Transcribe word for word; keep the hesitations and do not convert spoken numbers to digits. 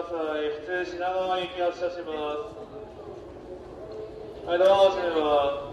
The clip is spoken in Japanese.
ださい。普通品川行き発車します。はい、どうも、閉めます。